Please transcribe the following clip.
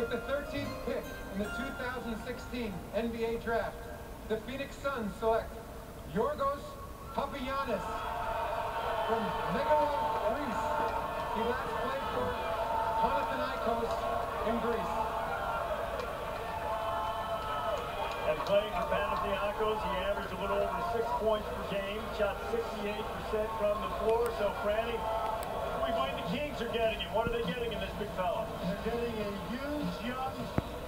With the 13th pick in the 2016 NBA Draft, the Phoenix Suns select Georgios Papagiannis from Megara, Greece. He last played for Panathinaikos in Greece. And playing for Panathinaikos, he averaged a little over 6 points per game, shot 68% from the floor. So, Franny, who we find the Kings are getting him? What are they getting in this big fella? They're getting a huge, young